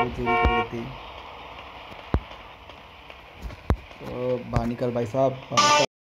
वो चोरी कर लेती। तो बाहर निकल भाई साहब, बाहर निकल।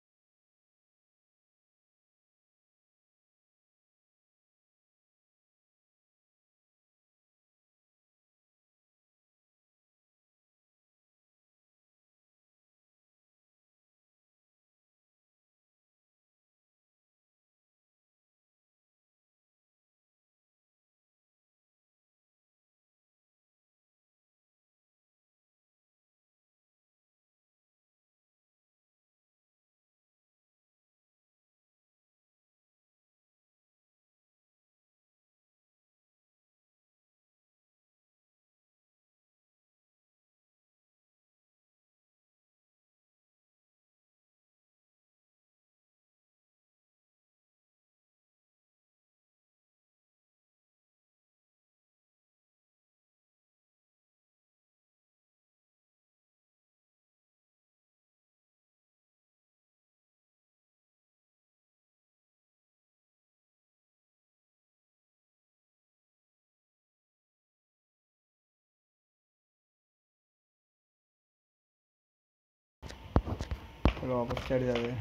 चलो वापस चढ़ जाते।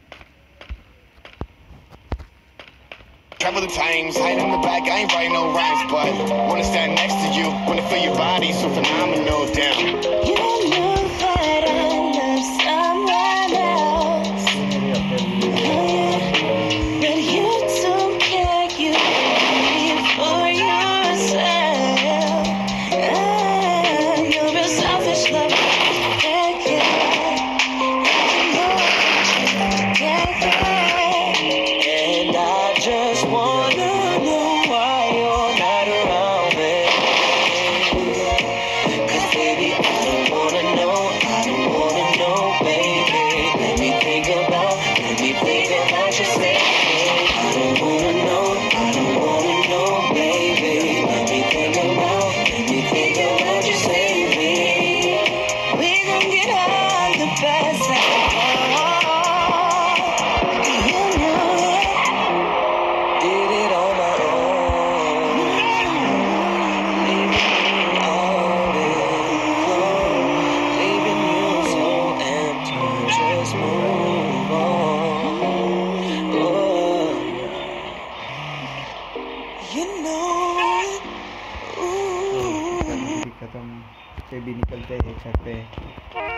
Couple of times, hide in the back, I ain't writing no rhymes, but wanna stand next to you, wanna feel your body so phenomenal, damn. You know that I love someone else, but you don't care, you live for yourself. You're a selfish lover, yeah, and I just wanna know why you're not around me. 'Cause baby, I don't wanna know, baby. Let me think about you, say. I don't wanna know, baby. Let me think about you, say. We gon' get on the best side. You know it. Did it on my own. Leaving you all alone. Leaving you so empty. Just move on. Oh. You know it. Ooh. खत्म से भी निकलते हैं छत पे।